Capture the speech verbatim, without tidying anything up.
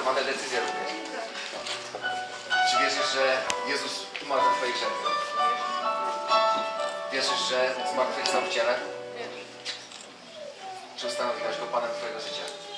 mamy decyzję również. Czy wierzysz, że Jezus umarł za twoje grzechy? Wierzysz, że zmartwychwstał w ciele? Czy ustanowiłeś go Panem twojego życia?